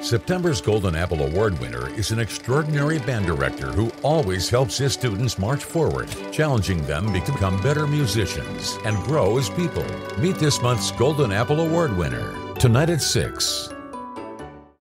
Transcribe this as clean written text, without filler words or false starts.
September's Golden Apple Award winner is an extraordinary band director who always helps his students march forward, challenging them to become better musicians and grow as people. Meet this month's Golden Apple Award winner tonight at 6.